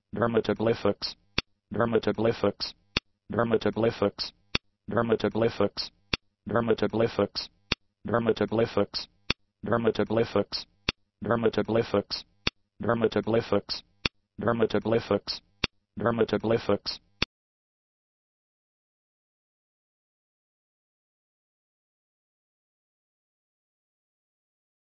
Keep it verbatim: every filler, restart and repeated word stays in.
dermatoglyphics, dermatoglyphics, dermatoglyphics, dermatoglyphics, dermatoglyphics, dermatoglyphics, dermatoglyphics, dermatoglyphics, dermatoglyphics, dermatoglyphics, dermatoglyphics.